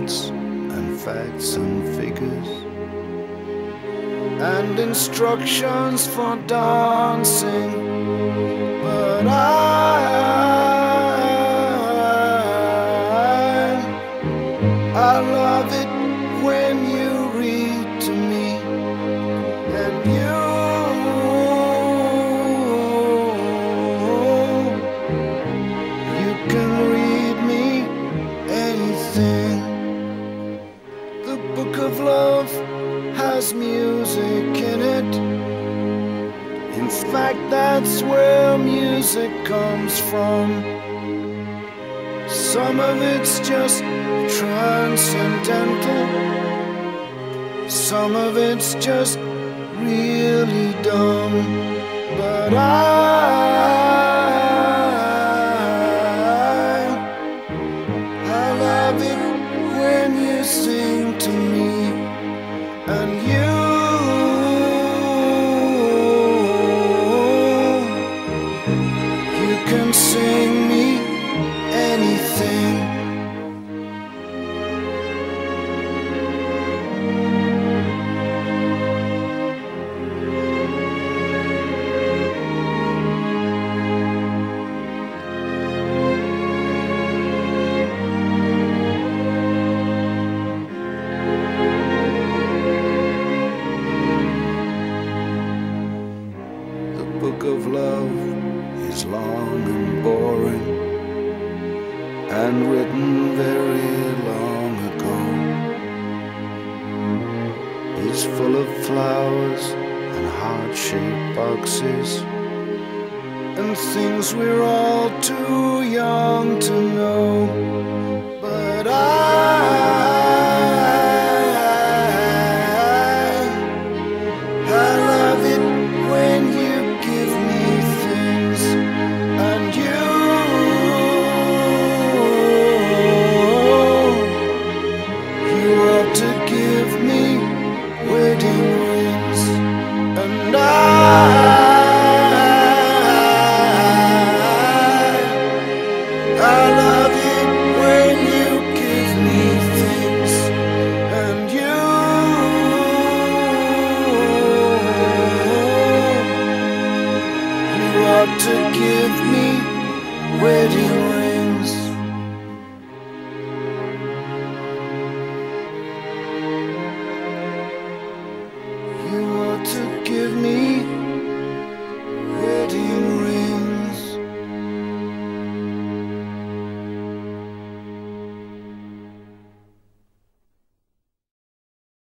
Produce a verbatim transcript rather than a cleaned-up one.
dates and facts and figures and instructions for dancing, but I, I love it when you read to me, and you, you can read me anything. The book of love has music in it. In fact, that's where music comes from. Some of it's just transcendental, some of it's just really dumb, but I, I love it when you sing to me, and you, you can sing me anything. The book of love is long and boring and written very long ago. It's full of flowers and heart-shaped boxes and things we're all too young to know, but I, I love it when you give me things, and you, you ought to give me wedding rings, and I, I love it when you give me things, and you, you ought to give me wedding rings.